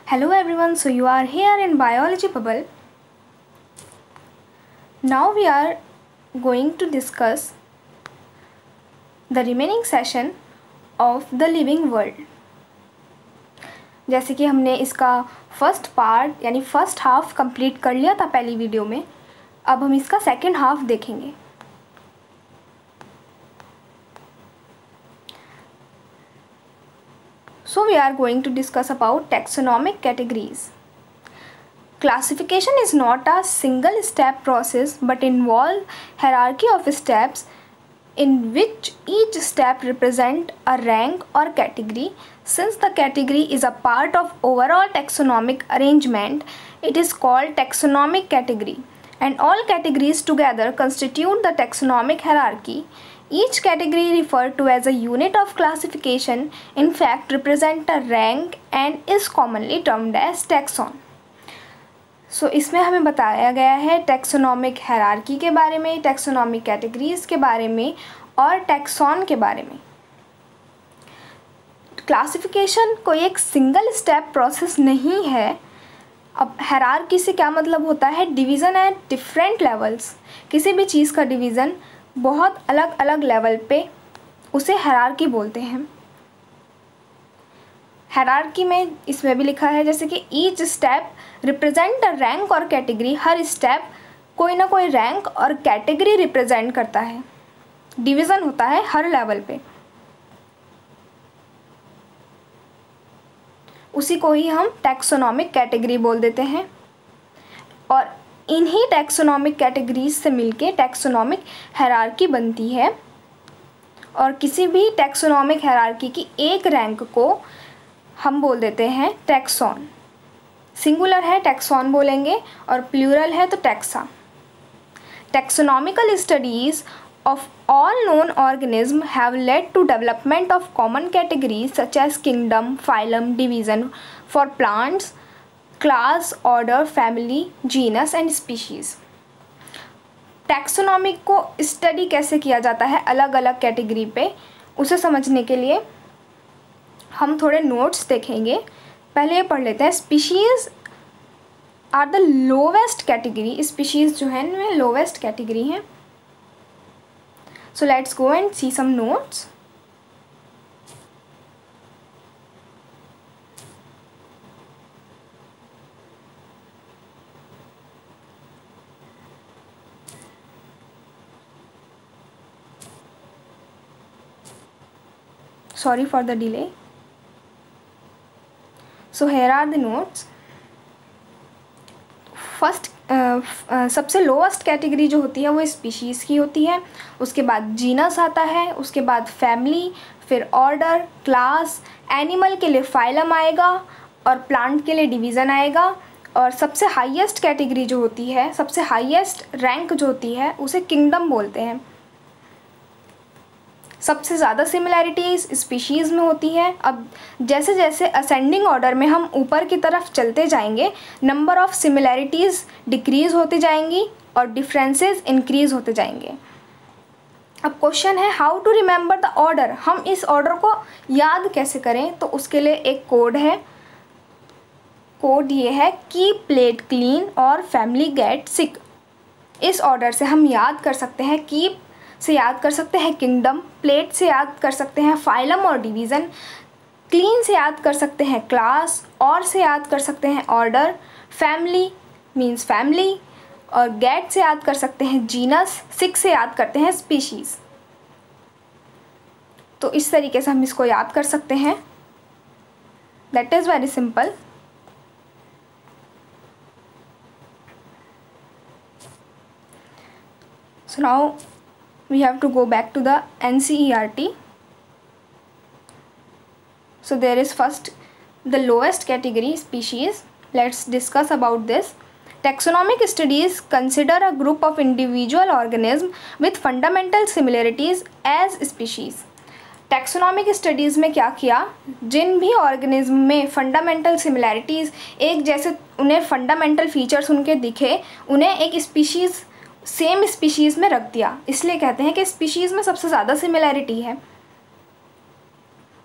Hello everyone, so you are here in Biology Bubble. Now we are going to discuss the remaining session of the living world. जैसे कि हमने इसका first part यानी first half complete कर लिया था पहली वीडियो में, अब हम इसका सेकेंड हाफ देखेंगे. So we are going to discuss about taxonomic categories. Classification is not a single step process but involves hierarchy of steps in which each step represent a rank or category. Since the category is a part of overall taxonomic arrangement, it is called taxonomic category, and all categories together constitute the taxonomic hierarchy. Each category referred to as a unit of classification in fact represent a rank and is commonly termed as taxon. So इसमें हमें बताया गया है taxonomic hierarchy के बारे में, taxonomic categories के बारे में और टैक्सॉन के बारे में. क्लासिफिकेशन कोई एक सिंगल स्टेप प्रोसेस नहीं है. अब हायरार्की से क्या मतलब होता है? Division at different levels. किसी भी चीज़ का डिवीज़न बहुत अलग अलग लेवल पे उसे हायरार्की बोलते हैं. हायरार्की में इसमें भी लिखा है जैसे कि each step represent a rank और कैटेगरी. हर स्टेप कोई ना कोई रैंक और कैटेगरी रिप्रेजेंट करता है. डिवीज़न होता है हर लेवल पे, उसी को ही हम टैक्सोनॉमिक कैटेगरी बोल देते हैं. और इन्हीं टैक्सोनॉमिक कैटेगरीज से मिलके टैक्सोनॉमिक हायरार्की बनती है. और किसी भी टैक्सोनॉमिक हायरार्की की एक रैंक को हम बोल देते हैं टैक्सॉन. सिंगुलर है टैक्सॉन बोलेंगे और प्लूरल है तो taxa. Taxonomical studies of all known organisms have led to development of common categories such as kingdom, phylum, division for plants, class, order, family, genus and species. Taxonomic को study कैसे किया जाता है अलग अलग कैटेगरी पे, उसे समझने के लिए हम थोड़े नोट्स देखेंगे. पहले ये पढ़ लेते हैं. Species are the lowest category. Species जो है इनमें लोवेस्ट कैटेगरी हैं. So let's go and see some notes. Sorry for the delay. So here are the notes. First सबसे लोवेस्ट कैटेगरी जो होती है वो स्पीशीज़ की होती है. उसके बाद जीनस आता है, उसके बाद फैमिली, फिर ऑर्डर, क्लास. एनिमल के लिए फाइलम आएगा और प्लांट के लिए डिवीज़न आएगा. और सबसे हाईएस्ट कैटेगरी जो होती है, सबसे हाईएस्ट रैंक जो होती है उसे किंगडम बोलते हैं. सबसे ज़्यादा सिमिलैरिटीज़ स्पीशीज़ में होती है. अब जैसे जैसे असेंडिंग ऑर्डर में हम ऊपर की तरफ चलते जाएंगे, नंबर ऑफ़ सिमिलैरिटीज़ डिक्रीज़ होती जाएंगी और डिफरेंसेस इंक्रीज़ होते जाएंगे. अब क्वेश्चन है how to remember the order. हम इस ऑर्डर को याद कैसे करें? तो उसके लिए एक कोड है. कोड ये है कीप प्लेट क्लीन और फैमिली गेट सिक. इस ऑर्डर से हम याद कर सकते हैं. कीप से याद कर सकते हैं किंगडम, प्लेट से याद कर सकते हैं फाइलम और डिवीज़न, क्लीन से याद कर सकते हैं क्लास, और से याद कर सकते हैं ऑर्डर, फैमिली मीन्स फैमिली, और गेट से याद कर सकते हैं जीनस, सिक से याद करते हैं स्पीशीज़. तो इस तरीके से हम इसको याद कर सकते हैं. That is very simple. So now we have to go back to the NCERT. So there is first the lowest category species. Let's discuss about this. Taxonomic studies consider a group of individual organisms with fundamental similarities as species. Taxonomic studies में क्या किया? जिन भी organism में fundamental similarities एक जैसे, उन्हें fundamental features उनके दिखे, उन्हें एक स्पीशीज़ सेम स्पीशीज़ में रख दिया. इसलिए कहते हैं कि स्पीशीज़ में सबसे ज़्यादा सिमिलैरिटी है.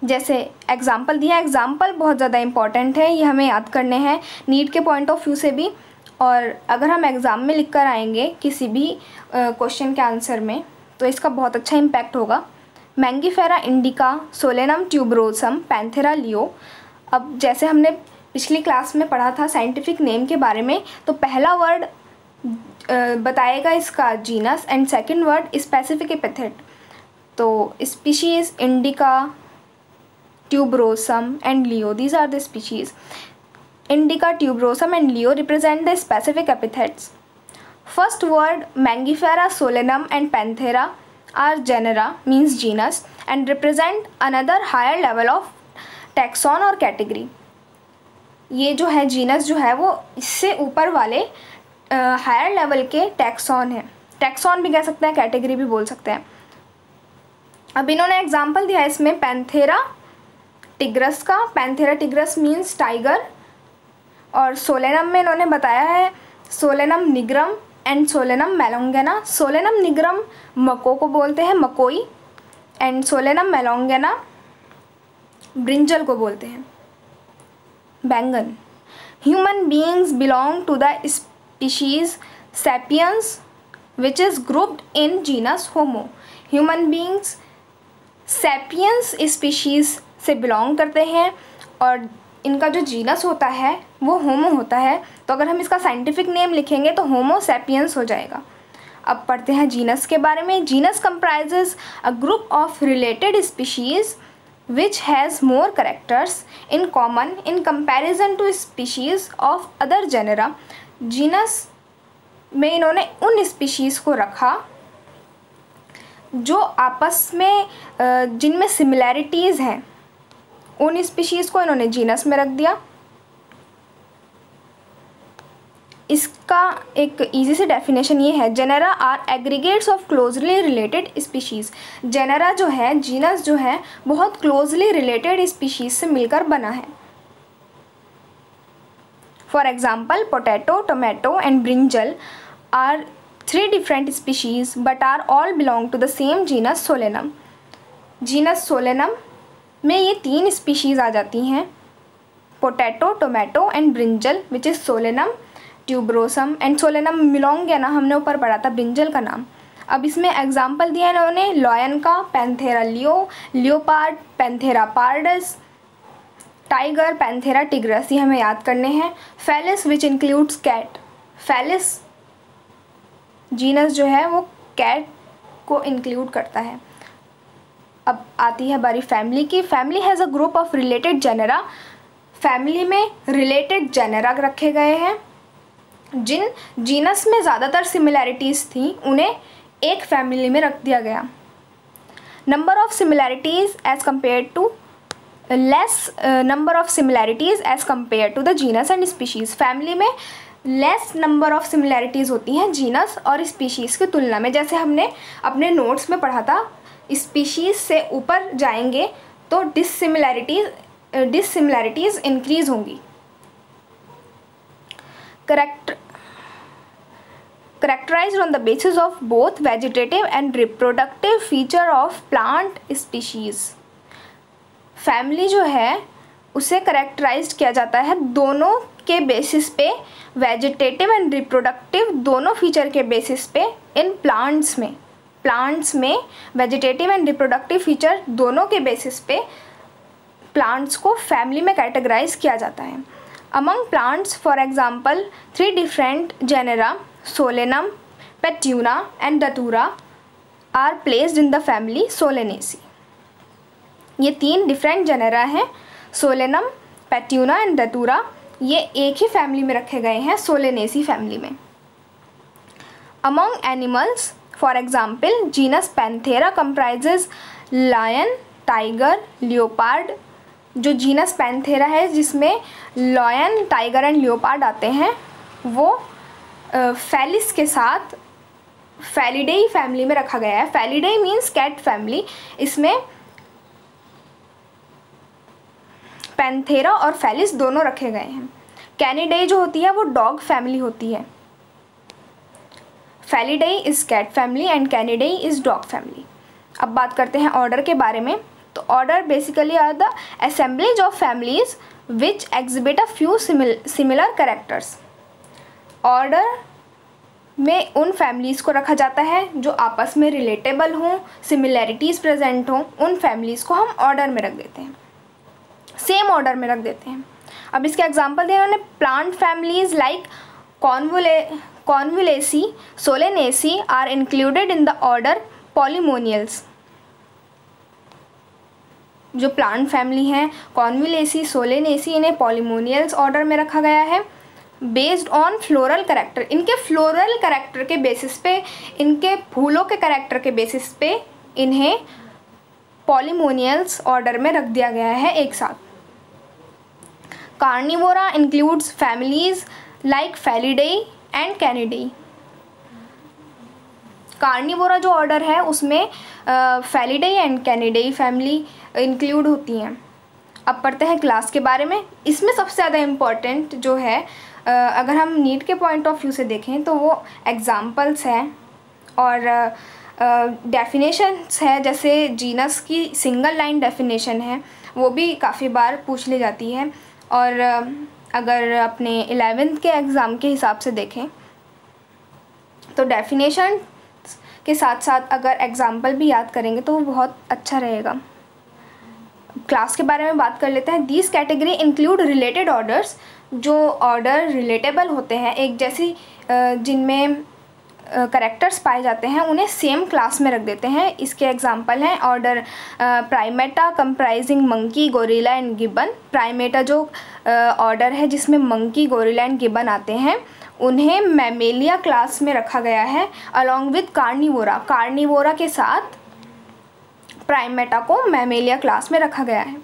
जैसे एग्जाम्पल दिया, एग्जाम्पल बहुत ज़्यादा इंपॉर्टेंट है, ये हमें याद करने हैं नीट के पॉइंट ऑफ व्यू से भी, और अगर हम एग्ज़ाम में लिख कर आएंगे किसी भी क्वेश्चन के आंसर में तो इसका बहुत अच्छा इम्पैक्ट होगा। Mangifera indica, Solanum tuberosum, Panthera leo. अब जैसे हमने पिछली क्लास में पढ़ा था साइंटिफिक नेम के बारे में, तो पहला वर्ड बताएगा इसका genus and second word specific epithet. तो species indica, tuberosum and Leo, these are the species. Indica, tuberosum and Leo represent the specific epithets. First word Mangifera, Solanum and Panthera are genera, means genus, and represent another higher level of taxon or category. ये जो है genus जो है वो इससे ऊपर वाले higher level के टैक्सॉन है। टैक्सॉन भी कह सकते हैं, कैटेगरी भी बोल सकते हैं। अब इन्होंने एग्जाम्पल दिया है इसमें पैंथेरा टिग्रस का, पैंथेरा टिग्रस मीन्स टाइगर, और सोलेनम में इन्होंने बताया है Solanum nigrum and Solanum melongena. Solanum nigrum मको को बोलते हैं, मकोई, एंड सोलेनम मेलोंगेना ब्रिंजल को बोलते हैं, बैंगन। Human beings belong to the species sapiens which is grouped in genus Homo. Human beings sapiens species से बिलोंग करते हैं और इनका जो जीनस होता है वो होमो होता है। तो अगर हम इसका साइंटिफिक नेम लिखेंगे तो होमो सैपियंस हो जाएगा। अब पढ़ते हैं जीनस के बारे में। Genus comprises a group of related species which has more characters in common in comparison to species of other genera. Genus में इन्होंने उन स्पीशीज़ को रखा जो आपस में जिनमें सिमिलैरिटीज़ हैं, उन स्पीशीज़ को इन्होंने जीनस में रख दिया। इसका एक इजी सी डेफिनेशन ये है, genera are aggregates of closely related species. Genera जो है, जीनस जो है, बहुत क्लोजली रिलेटेड स्पीशीज़ से मिलकर बना है। For example potato, tomato and brinjal are 3 different species but are all belong to the same genus Solanum. Genus Solanum में ये 3 स्पीशीज़ आ जाती हैं, potato, tomato and brinjal which is Solanum, tuberosum and Solanum melongena हमने ऊपर पढ़ा था brinjal का नाम। अब इसमें एग्जाम्पल दिया है इन्होंने लॉयन का, Panthera leo, leopard, Panthera pardus, tiger, Panthera tigris, ये हमें याद करने हैं। Felis which includes cat. Felis genus जो है वो कैट को इंक्लूड करता है। अब आती है बारी फैमिली की। Family has a group of related genera. Family में रिलेटेड जेनेरा रखे गए हैं। जिन जीनस में ज़्यादातर सिमिलैरिटीज़ थी उन्हें एक फैमिली में रख दिया गया। Number of similarities as compare to less number of similarities as compare to the genus and species. Family में लेस नंबर ऑफ सिमिलैरिटीज़ होती हैं जीनस और स्पीशीज़ की तुलना में। जैसे हमने अपने नोट्स में पढ़ा था, स्पीशीज़ से ऊपर जाएंगे तो डिससिमिलैरिटीज़ इंक्रीज होंगी। Characterized on the basis of both vegetative and reproductive feature of plant species। Family जो है उसे करेक्टराइज किया जाता है दोनों के बेसिस पे, वेजिटेटिव एंड रिप्रोडक्टिव दोनों फीचर के बेसिस पे। इन प्लांट्स में वेजिटेटिव एंड रिप्रोडक्टिव फीचर दोनों के बेसिस पे प्लांट्स को फैमिली में कैटेगराइज किया जाता है। Among plants for example 3 different genera Solanum, Petunia and Datura are placed in the family Solanaceae. ये 3 डिफरेंट जेनेरा हैं, सोलेनम, पेट्यूना एंड दतूरा, ये एक ही फैमिली में रखे गए हैं, सोलेनेसी फैमिली में। Among animals for example genus Panthera comprises lion, tiger, leopard. जो जीनस पैंथेरा है जिसमें लायन, टाइगर एंड लियोपार्ड आते हैं, वो फेलिस के साथ फेलिडेई फैमिली में रखा गया है। Felidae means cat family. इसमें पैंथेरा और फेलिस दोनों रखे गए हैं। कैनिडेई जो होती है वो डॉग फैमिली होती है। Felidae is cat family and Canidae is dog family. अब बात करते हैं ऑर्डर के बारे में। तो order basically are the assemblies of families which exhibit a few similar characters. Order में उन फैमिलीज़ को रखा जाता है जो आपस में रिलेटेबल हों, सिमिलैरिटीज़ प्रेजेंट हों, उन फैमिलीज़ को हम ऑर्डर में रख देते हैं, सेम ऑर्डर में रख देते हैं। अब इसके एग्जांपल दिए उन्होंने, plant families like Convolvulaceae, Solanaceae are included in the order Polemoniales. जो प्लांट फैमिली हैं कॉन्वुलेसी, सोलेनेसी, इन्हें पॉलीमोनियल्स ऑर्डर में रखा गया है बेस्ड ऑन फ्लोरल करेक्टर। इनके फ्लोरल करेक्टर के बेसिस पे, इनके फूलों के करेक्टर के बेसिस पे इन्हें पॉलीमोनियल्स ऑर्डर में रख दिया गया है एक साथ। Carnivora includes families like Felidae and Canidae. Carnivora जो ऑर्डर है उसमें Felidae and Canidae family include होती हैं। अब पढ़ते हैं क्लास के बारे में। इसमें सबसे ज़्यादा इम्पॉर्टेंट जो है, अगर हम नीट के पॉइंट ऑफ व्यू से देखें तो वो एग्जाम्पल्स हैं और डेफिनेशंस है। जैसे जीनस की सिंगल लाइन डेफिनेशन है, वो भी काफ़ी बार पूछ ली जाती है। और अगर अपने 11th के एग्ज़ाम के हिसाब से देखें तो डेफिनेशन के साथ साथ अगर एग्जाम्पल भी याद करेंगे तो वो बहुत अच्छा रहेगा। क्लास के बारे में बात कर लेते हैं। These category include related orders, जो ऑर्डर रिलेटेबल होते हैं, एक जैसी जिनमें करेक्टर्स पाए जाते हैं, उन्हें सेम क्लास में रख देते हैं। इसके एग्जांपल हैं order Primata comprising monkey, gorilla and gibbon. Primata जो ऑर्डर है जिसमें मंकी, गोरिल्ला एंड गिब्बन आते हैं, उन्हें मैमेलिया क्लास में रखा गया है अलॉन्ग विद कार्निवोरा। कार्निवोरा के साथ प्राइमेटा को मैमेलिया क्लास में रखा गया है।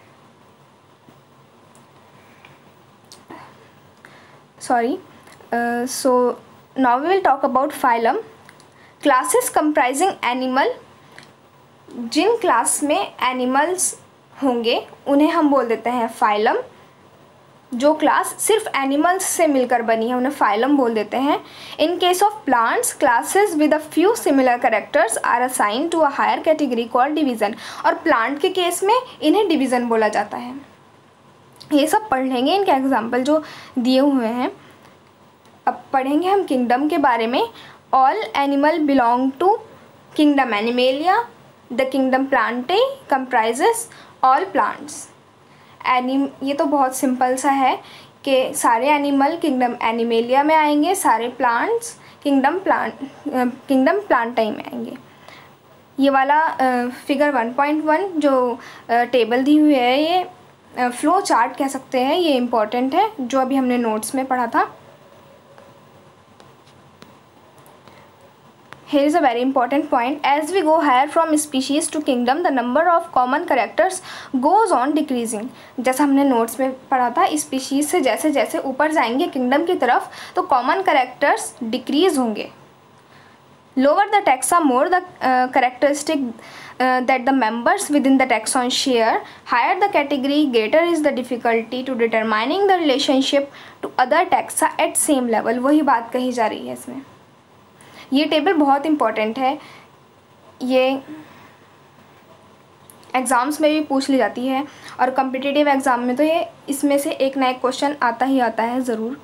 So now we will talk about phylum. Classes comprising animal, जिन क्लास में एनिमल्स होंगे उन्हें हम बोल देते हैं फाइलम। जो क्लास सिर्फ एनिमल्स से मिलकर बनी है उन्हें फाइलम बोल देते हैं। In case of plants, classes with a few similar characters are assign to a higher category called division. और प्लांट के केस में इन्हें डिवीज़न बोला जाता है। ये सब पढ़ लेंगे, इनके एग्जाम्पल जो दिए हुए हैं। अब पढ़ेंगे हम किंगडम के बारे में। All animal belong to kingdom Animalia. The kingdom Plantae comprises all plants. ये तो बहुत सिंपल सा है कि सारे एनिमल किंगडम एनिमेलिया में आएंगे, सारे प्लांट्स किंगडम प्लांटाई में आएंगे। ये वाला फिगर 1.1 जो टेबल दी हुई है, ये फ्लो चार्ट कह सकते हैं, ये इम्पॉर्टेंट है जो अभी हमने नोट्स में पढ़ा था। Here is a very important point. As we go higher from species to kingdom, the number of common characters goes on decreasing. जैसा हमने नोट्स में पढ़ा था, स्पीशीज़ से जैसे जैसे ऊपर जाएंगे किंगडम की तरफ तो कॉमन कैरेक्टर्स डिक्रीज होंगे। Lower the taxa, more the characteristic that the members within the taxon share. Higher the category, greater is the difficulty to determining the relationship to other taxa at same level. वही बात कही जा रही है इसमें। ये table बहुत important है, ये एग्ज़ाम्स में भी पूछ ली जाती है और कम्पिटिटिव एग्ज़ाम में तो ये इसमें से एक ना एक क्वेश्चन आता ही आता है ज़रूर।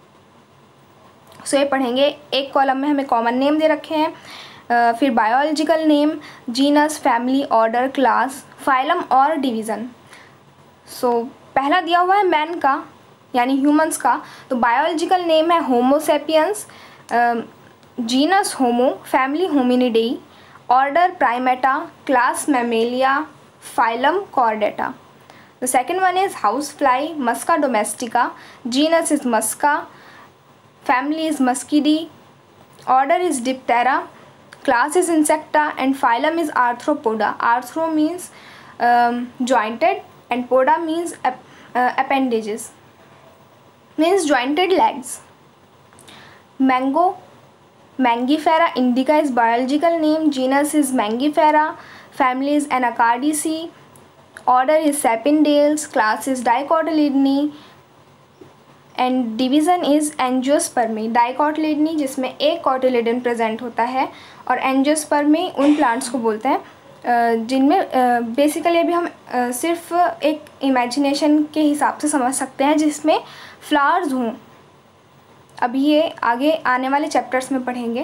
सो ये पढ़ेंगे। एक कॉलम में हमें कॉमन नेम दे रखे हैं, फिर biological name, genus, family, order, class, phylum और डिवीज़न। सो पहला दिया हुआ है मैन का यानी ह्यूमंस का, तो बायोलॉजिकल नेम है Homo sapiens, genus Homo, family Hominidae, order Primata, class Mammalia, phylum Chordata. The second one is house fly, Musca domestica, genus is Musca, family is Muscidae, order is Diptera, class is Insecta and phylum is Arthropoda. Arthro means jointed and poda means appendages, means jointed legs. Mango, Mangifera indica is biological name, genus is Mangifera, family is Anacardiaceae, order is Sapindales, class is Dicotyledone and division is Angiospermae. Dicotyledonae जिसमें एक cotyledon present होता है और angiospermae उन plants को बोलते हैं जिनमें बेसिकली अभी हम सिर्फ एक इमेजिनेशन के हिसाब से समझ सकते हैं जिसमें फ्लावर्स हों। अभी ये आगे आने वाले चैप्टर्स में पढ़ेंगे।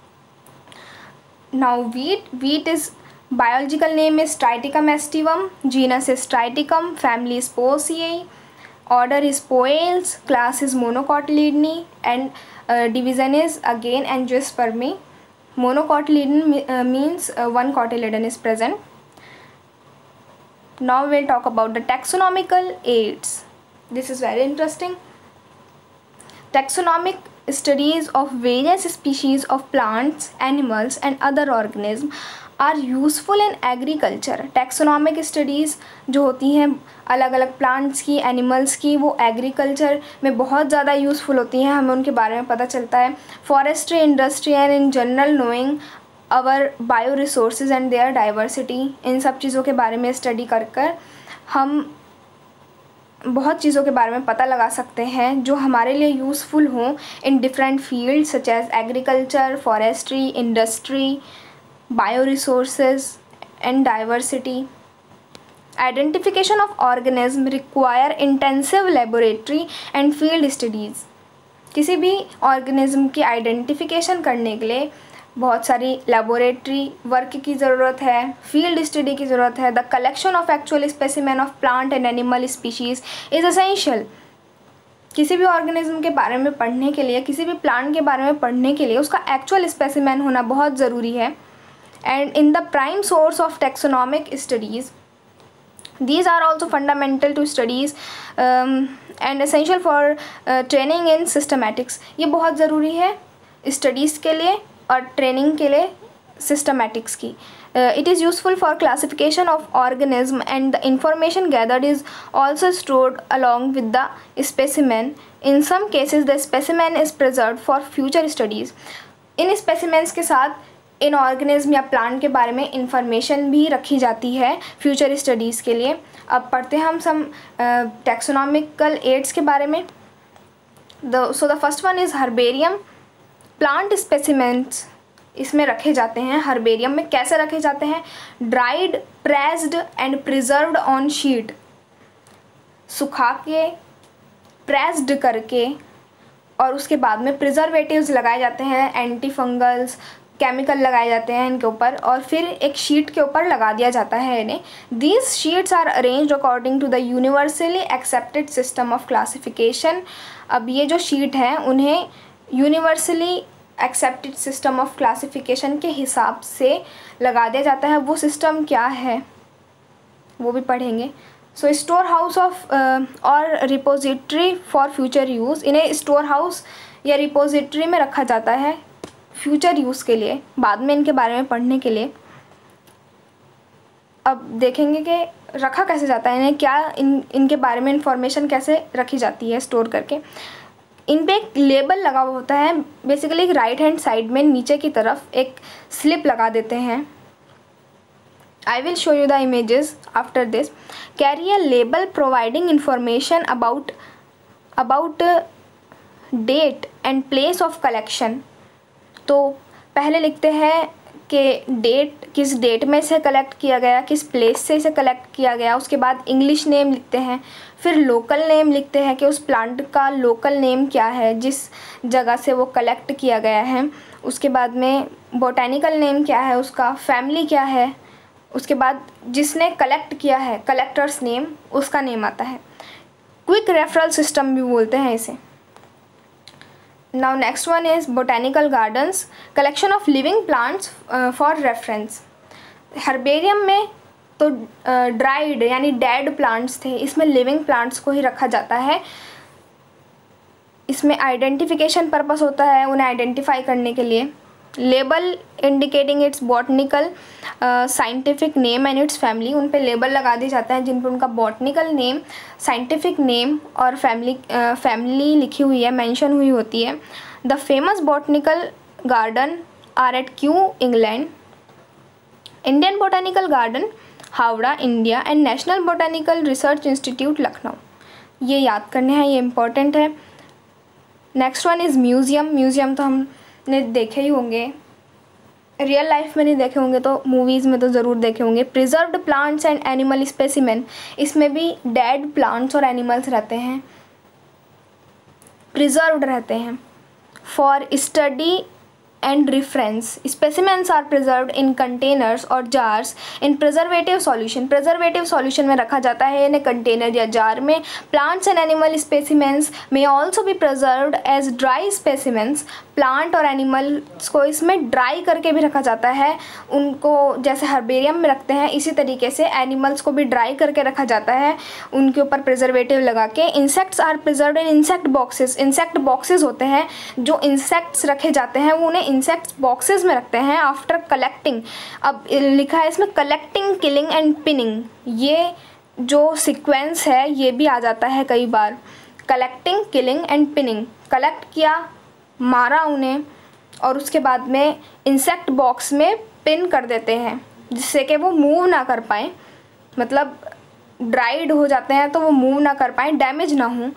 Now wheat is biological name is Triticum aestivum, genus is Triticum, family is Poaceae, order is Poales, class is Monocotyledone, and division is again Angiospermae. Monocotyledon means one cotyledon is present. Now we'll talk about the taxonomical aids. This is very interesting. Taxonomic studies of various species of plants, animals, and other organisms are useful in agriculture. Taxonomic studies जो होती हैं अलग अलग plants की, animals की, वो agriculture में बहुत ज़्यादा यूज़फुल होती हैं, हमें उनके बारे में पता चलता है। Forestry industry and in general knowing our bioresources and their diversity, इन सब चीज़ों के बारे में स्टडी कर कर हम बहुत चीज़ों के बारे में पता लगा सकते हैं जो हमारे लिए यूज़फुल हों in different field such as agriculture, forestry, industry, bioresources and diversity. Identification of organism require intensive laboratory and field studies. किसी भी ऑर्गेनिज्म की आइडेंटिफिकेशन करने के लिए बहुत सारी लेबोरेटरी वर्क की ज़रूरत है, फील्ड स्टडी की ज़रूरत है। The collection of actual specimen of plant and animal species is essential. किसी भी ऑर्गेनिज्म के बारे में पढ़ने के लिए, किसी भी प्लांट के बारे में पढ़ने के लिए उसका एक्चुअल स्पेसिमेन होना बहुत ज़रूरी है। And in the prime source of taxonomic studies, these are also fundamental to studies and essential for training in systematics. ये बहुत ज़रूरी है स्टडीज़ के लिए और ट्रेनिंग के लिए सिस्टमैटिक्स की। It is useful for classification of organism and the information gathered is also stored along with the specimen. In some cases the specimen is preserved for future studies. In specimens के साथ इन organism या plant के बारे में information भी रखी जाती है फ्यूचर स्टडीज़ के लिए। अब पढ़ते हैं हम सम टैक्सोनॉमिकल एड्स के बारे में। So the first one is herbarium. Plant specimens इसमें रखे जाते हैं। हर्बेरियम में कैसे रखे जाते हैं? Dried, pressed and preserved on sheet. सुखा के, प्रेस्ड करके और उसके बाद में प्रिजर्वेटिव्स लगाए जाते हैं, एंटी फंगल्स केमिकल लगाए जाते हैं इनके ऊपर और फिर एक शीट के ऊपर लगा दिया जाता है इन्हें। These sheets are arranged according to the universally accepted system of classification. अब ये जो शीट हैं उन्हें universally accepted system of classification के हिसाब से लगा दिया जाता है। वो सिस्टम क्या है वो भी पढ़ेंगे। सो स्टोर हाउस ऑफ और रिपोजिटरी फॉर फ्यूचर यूज़। इन्हें स्टोर हाउस या रिपोजिटरी में रखा जाता है फ्यूचर यूज़ के लिए, बाद में इनके बारे में पढ़ने के लिए। अब देखेंगे कि रखा कैसे जाता है इन्हें, क्या इनके बारे में इंफॉर्मेशन कैसे रखी जाती है स्टोर करके। इन पे एक लेबल लगा हुआ होता है। बेसिकली एक राइट हैंड साइड में नीचे की तरफ एक स्लिप लगा देते हैं। I will show you the images after this. Carry a label providing information about date and place of collection. तो पहले लिखते हैं कि डेट, किस डेट में इसे कलेक्ट किया गया, किस प्लेस से इसे कलेक्ट किया गया। उसके बाद इंग्लिश नेम लिखते हैं, फिर लोकल नेम लिखते हैं कि उस प्लांट का लोकल नेम क्या है जिस जगह से वो कलेक्ट किया गया है। उसके बाद में बोटेनिकल नेम क्या है उसका, फैमिली क्या है। उसके बाद जिसने कलेक्ट किया है, कलेक्टर्स नेम, उसका नेम आता है। क्विक रेफरल सिस्टम भी बोलते हैं इसे। Now next one is botanical gardens, collection of living plants for reference. हर्बेरियम में तो ड्राइड यानी डेड प्लांट्स थे, इसमें लिविंग प्लांट्स को ही रखा जाता है। इसमें आइडेंटिफिकेशन पर्पस होता है उन्हें आइडेंटिफाई करने के लिए। Label indicating its botanical scientific name and its family. उन पे लेबल लगा दिया जाता है जिन पर उनका बॉटनिकल नेम, साइंटिफिक नेम और फैमिली लिखी हुई है, मेंशन हुई होती है। The famous botanical garden are at Kew, England, Indian botanical garden Howrah, India and national botanical research institute, Lucknow. ये याद करने हैं, ये इम्पोर्टेंट है। Next one is museum. Museum तो हमने देखे ही होंगे, रियल लाइफ में नहीं देखे होंगे तो मूवीज़ में तो ज़रूर देखे होंगे। Preserved plants and animal specimen, इसमें भी डेड प्लांट्स और एनिमल्स रहते हैं, प्रिजर्व्ड रहते हैं। For study and reference, specimens are preserved in containers or jars in preservative solution, preservative solution में रखा जाता है इन्हें कंटेनर या जार में। plants and animal specimens may also be preserved as dry specimens, plant और एनिमल्स को इसमें ड्राई करके भी रखा जाता है, उनको जैसे हर्बेरियम में रखते हैं इसी तरीके से एनिमल्स को भी ड्राई करके रखा जाता है, उनके ऊपर प्रिजर्वेटिव लगा के। Insects are preserved in insect boxes, insect boxes होते हैं जो इंसेक्ट्स रखे जाते हैं वो उन्हें इंसेक्ट्स बॉक्सेस में रखते हैं। आफ्टर कलेक्टिंग, अब लिखा है इसमें कलेक्टिंग, किलिंग एंड पिनिंग, ये जो सीक्वेंस है ये भी आ जाता है कई बार। Collecting, killing and pinning, collect किया, मारा उन्हें और उसके बाद में इंसेक्ट बॉक्स में पिन कर देते हैं जिससे कि वो मूव ना कर पाएँ, मतलब ड्राइड हो जाते हैं तो वो मूव ना कर पाएँ, डैमेज ना हो।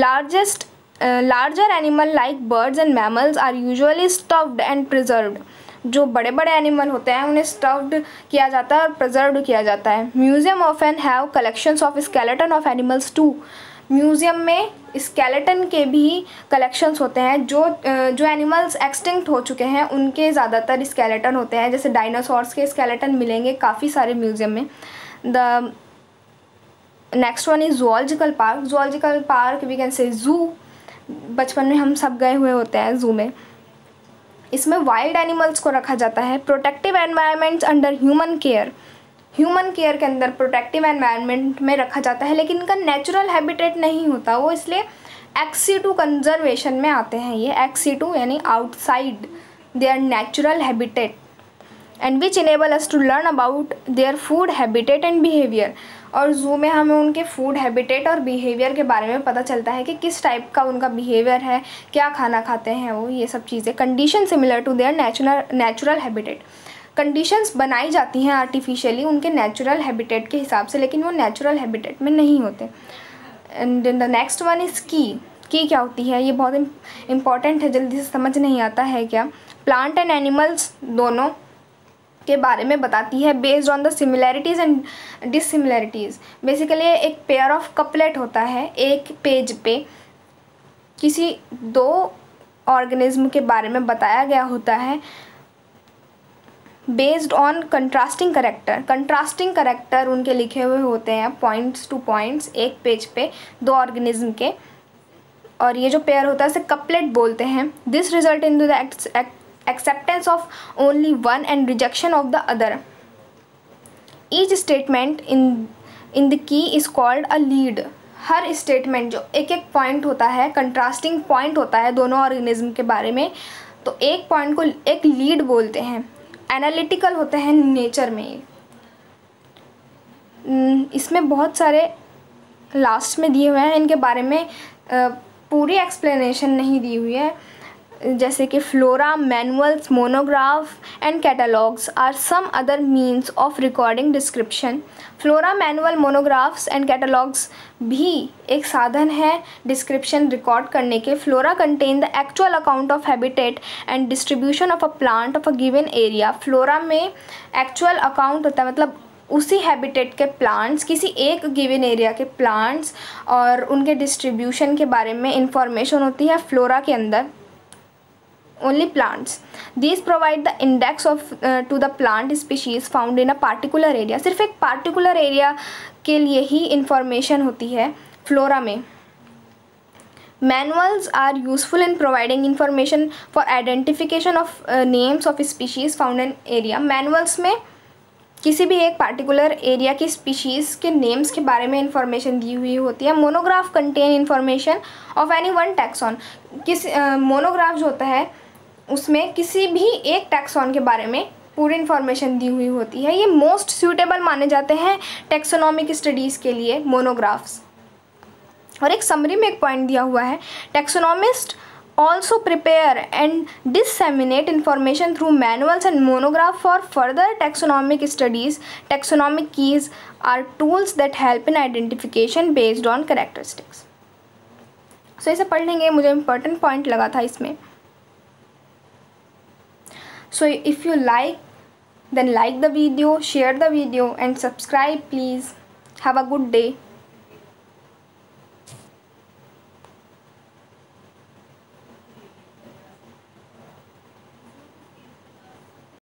Larger animal like birds and mammals are usually stuffed and preserved, जो बड़े बड़े एनिमल होते हैं उन्हें स्टफ्ड किया जाता है और प्रिजर्व किया जाता है। Museum often have collections of skeleton of animals too, museum में स्केलेटन के भी कलेक्शंस होते हैं, जो एनिमल्स एक्सटिंक्ट हो चुके हैं उनके ज़्यादातर स्केलेटन होते हैं, जैसे डायनासोर्स के स्केलेटन मिलेंगे काफ़ी सारे म्यूज़ियम में। The next one is zoological park, zoological park we can say zoo, बचपन में हम सब गए हुए होते हैं ज़ू में। इसमें वाइल्ड एनिमल्स को रखा जाता है। Protective environments under human care, human care के अंदर प्रोटेक्टिव एनवायरनमेंट में रखा जाता है, लेकिन इनका नेचुरल हैबिटेट नहीं होता वो, इसलिए एक्स-सी-टू कंजर्वेशन में आते हैं ये। एक्स-सी-टू यानी outside their natural habitat and which enable us to learn about their food habitat and behaviour, और ज़ू में हमें उनके फूड हैबिटेट और बिहेवियर के बारे में पता चलता है कि किस टाइप का उनका बिहेवियर है, क्या खाना खाते हैं वो, ये सब चीज़ें। Condition similar to their natural habitat, conditions बनाई जाती हैं आर्टिफिशियली उनके नेचुरल हैबिटेट के हिसाब से, लेकिन वो नेचुरल हैबिटेट में नहीं होते। And the next one is की क्या होती है, ये बहुत इम्पॉर्टेंट है, जल्दी से समझ नहीं आता है क्या। प्लांट एंड एनिमल्स दोनों के बारे में बताती है based on the similarities and dissimilarities. Basically एक पेयर ऑफ कपलेट होता है, एक पेज पे किसी दो ऑर्गेनिज्म के बारे में बताया गया होता है based on contrasting character, contrasting character उनके लिखे हुए होते हैं पॉइंट्स टू पॉइंट्स एक पेज पे दो ऑर्गेनिज्म के, और ये जो पेयर होता है इसे कपलेट बोलते हैं। This result in the acceptance of only one and rejection of the other. Each statement in the key is called a lead. हर स्टेटमेंट जो एक एक पॉइंट होता है, कंट्रास्टिंग पॉइंट होता है दोनों ऑर्गेनिज्म के बारे में, तो एक पॉइंट को एक लीड बोलते हैं। एनालिटिकल होते हैं नेचर में। इसमें बहुत सारे लास्ट में दिए हुए हैं, इनके बारे में पूरी एक्सप्लेनेशन नहीं दी हुई है, जैसे कि flora, manuals, monograph and catalogues are some other means of recording description. Flora, manual, monographs and catalogues भी एक साधन है डिस्क्रिप्शन रिकॉर्ड करने के। Flora contain the actual account of habitat and distribution of a plant of a given area. Flora में actual account होता है, मतलब उसी हैबिटेट के प्लांट्स, किसी एक गिवन एरिया के प्लांट्स और उनके डिस्ट्रीब्यूशन के बारे में इंफॉर्मेशन होती है फ्लोरा के अंदर। Only plants. These provide the index of to the plant species found in a particular area. सिर्फ एक particular area के लिए ही information होती है फ्लोरा में। Manuals are useful in providing information for identification of names of species found in area. Manuals में किसी भी एक particular area की species के names के बारे में information दी हुई होती है। Monograph contain information of any one taxon. monograph जो होता है उसमें किसी भी एक टैक्सॉन के बारे में पूरी इन्फॉर्मेशन दी हुई होती है। ये मोस्ट सूटेबल माने जाते हैं टैक्सोनॉमिक स्टडीज़ के लिए मोनोग्राफ्स। और एक समरी में एक पॉइंट दिया हुआ है, taxonomist also prepare and disseminate information through manuals and monograph for further taxonomic studies. Taxonomic keys are tools that help in identification based on characteristics. So इसे पढ़ लेंगे, मुझे इम्पोर्टेंट पॉइंट लगा था इसमें। So if you like, then like the video, share the video and subscribe please. Have a good day.